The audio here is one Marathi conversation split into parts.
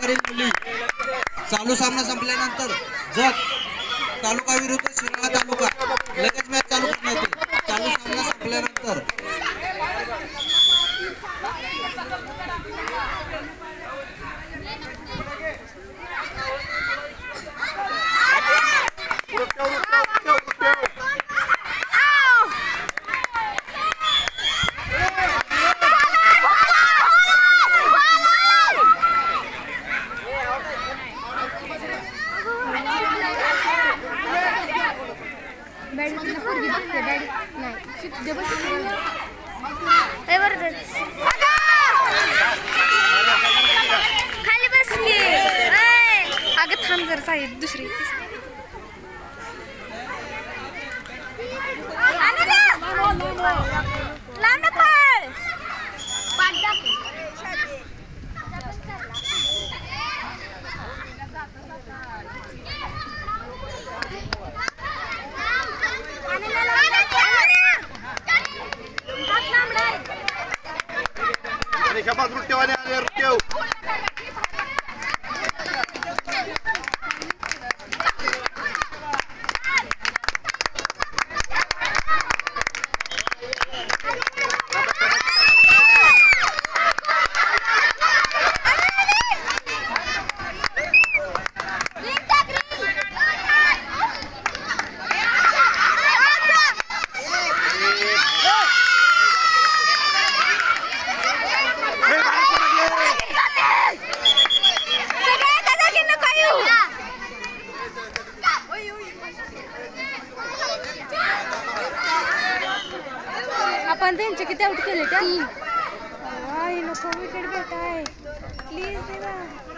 वर्षाखालील मुली चालू सामना संपल्यानंतर जत तालुका विरुद्ध शिराळा तालुका लगेच मॅच चालू करण्यात येईल. चालू सामना संपल्यानंतर खाली बस की अगं थांब जरा साईड दुसरी शाबास रुट्टेवाले आले रुट्टेव आपण त्यांचे किती आउट केले त्या नको विकेट भेटाय प्लीज देवा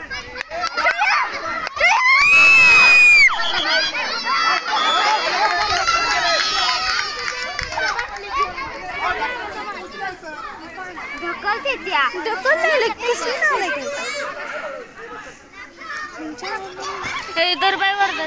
ढकलते त्या ढकलले कसली नाव आहे हे दरबाई वर्धा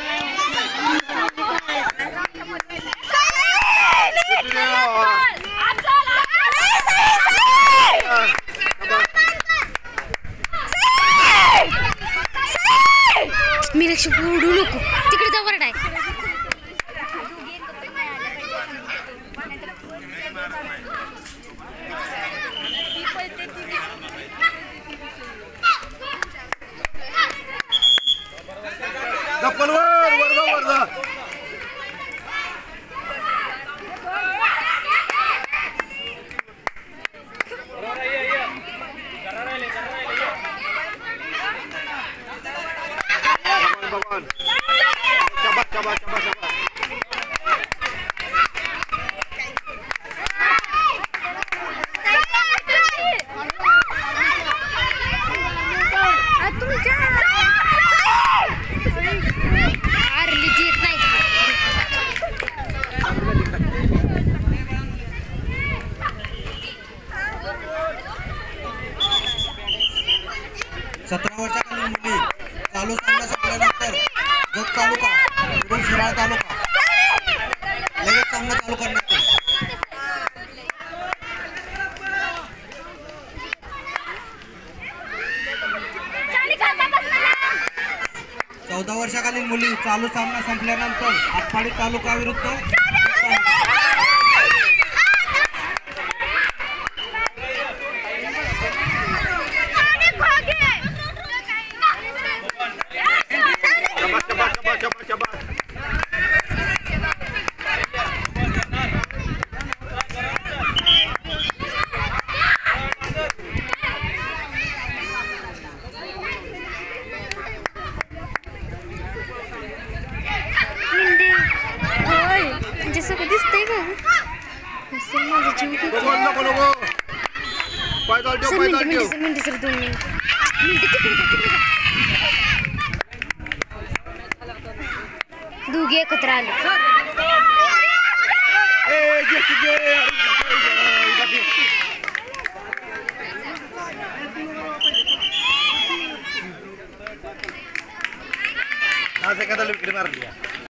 मी लक्ष उडू नको तिकडे जाऊ वरडाय वर्षाखालील मुली चालू सामना संपल्यानंतर जत तालुका विरुद्ध शिराळा तालुका लगेच सामना चालू करण्यात येईल. 14 वर्षाखालील मुली चालू सामना संपल्यानंतर आटपाडी तालुका विरुद्ध दिसतंय का माझा जीव मिनिट सर 2 मिनिट दोघे एकत्र आले आज एखादा विकेट मारली